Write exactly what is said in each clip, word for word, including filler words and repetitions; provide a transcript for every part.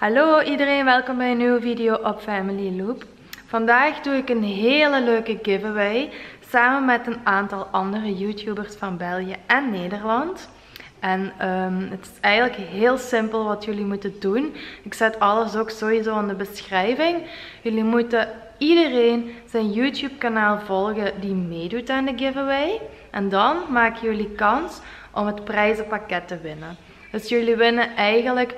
Hallo iedereen, welkom bij een nieuwe video op Family Loop. Vandaag doe ik een hele leuke giveaway samen met een aantal andere YouTubers van België en Nederland. En um, het is eigenlijk heel simpel wat jullie moeten doen. Ik zet alles ook sowieso in de beschrijving. Jullie moeten iedereen zijn YouTube kanaal volgen die meedoet aan de giveaway. En dan maken jullie kans om het prijzenpakket te winnen. Dus jullie winnen eigenlijk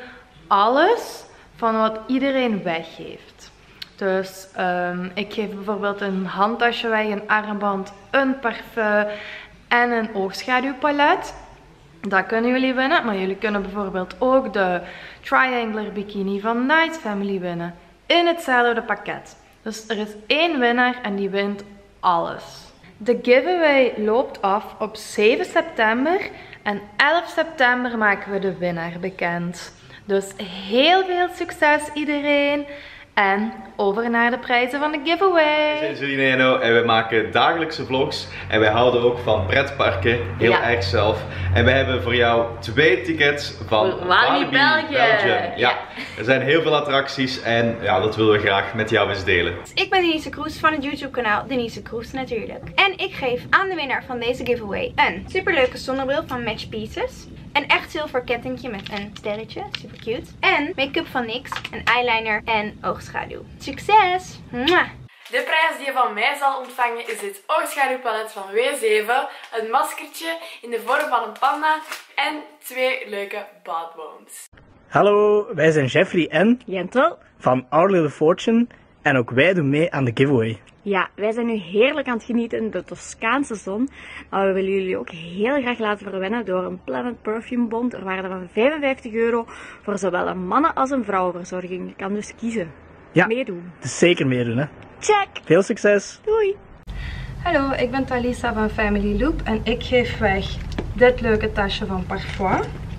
alles van wat iedereen weggeeft. Dus um, ik geef bijvoorbeeld een handtasje weg, een armband, een parfum en een oogschaduwpalet. Dat kunnen jullie winnen, maar jullie kunnen bijvoorbeeld ook de Triangular Bikini van Nice Family winnen. In hetzelfde pakket. Dus er is één winnaar en die wint alles. De giveaway loopt af op zeven september en elf september maken we de winnaar bekend. Dus heel veel succes iedereen. En over naar de prijzen van de giveaway. We zijn Celine en Enno en we maken dagelijkse vlogs. En wij houden ook van pretparken, heel ja. erg zelf. En we hebben voor jou twee tickets van Walibi België. Belgium. Ja. ja, er zijn heel veel attracties en ja, dat willen we graag met jou eens delen. Ik ben Denise Kroes van het YouTube kanaal Denise Kroes natuurlijk. En ik geef aan de winnaar van deze giveaway een superleuke zonnebril van Match Pieces. Een echt zilver kettingje met een sterretje, super cute. En make-up van N Y X, een eyeliner en oogschaduw. Succes! Mwah. De prijs die je van mij zal ontvangen is dit oogschaduwpalet van W zeven, een maskertje in de vorm van een panda en twee leuke badbones. Hallo, wij zijn Jeffrey en Jentel van Our Little Fortune en ook wij doen mee aan de giveaway. Ja, wij zijn nu heerlijk aan het genieten in de Toscaanse zon. Maar we willen jullie ook heel graag laten verwennen door een Planet Perfume Bon ter waarde van vijfenvijftig euro voor zowel een mannen- als een vrouwenverzorging. Je kan dus kiezen. Ja, meedoen. Dus zeker meedoen hè. Check! Veel succes! Doei! Hallo, ik ben Thalisa van Family Loop en ik geef weg dit leuke tasje van Parfum.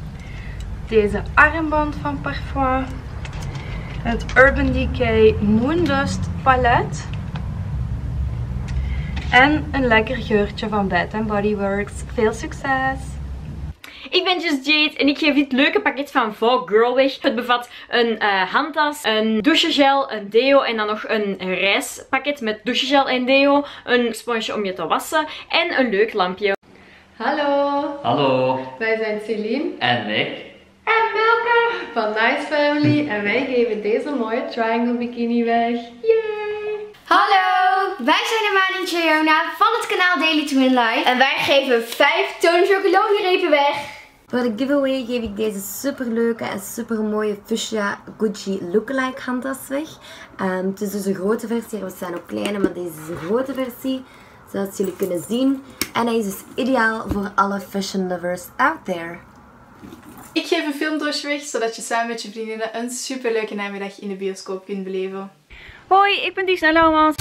Deze armband van Parfum. Het Urban Decay Moondust palet. En een lekker geurtje van Bath and Body Works. Veel succes! Ik ben Just Jade en ik geef dit leuke pakket van Vogue Girl weg. Het bevat een uh, handtas, een douchegel, een deo en dan nog een reispakket met douchegel en deo. Een sponsje om je te wassen en een leuk lampje. Hallo! Hallo! Wij zijn Celine en Nick en Milka van Nice Family en wij geven deze mooie Triangle Bikini weg. Yay! Hallo, wij zijn Amani en Jayona van het kanaal Daily to Win Life en wij geven vijf Tony chocoladerepen weg. Voor de giveaway geef ik deze superleuke en super mooie Fuchsia Gucci Lookalike handtas weg. Um, het is dus een grote versie, er zijn ook kleine, maar deze is een grote versie. Zoals jullie kunnen zien. En hij is dus ideaal voor alle fashion lovers out there. Ik geef een filmdoosje weg, zodat je samen met je vriendinnen een superleuke namiddag in de bioscoop kunt beleven. Hoi, ik ben Disna Lomans.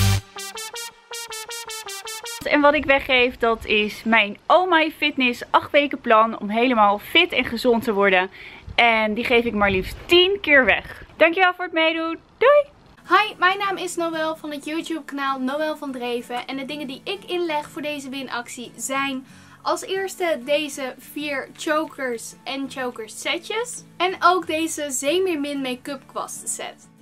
En wat ik weggeef, dat is mijn Oh My Fitness acht weken plan om helemaal fit en gezond te worden. En die geef ik maar liefst tien keer weg. Dankjewel voor het meedoen. Doei! Hi, mijn naam is Noël van het YouTube kanaal Noël van Dreven. En de dingen die ik inleg voor deze winactie zijn als eerste deze vier chokers en chokers setjes. En ook deze Zeemeermin make-up kwasten set.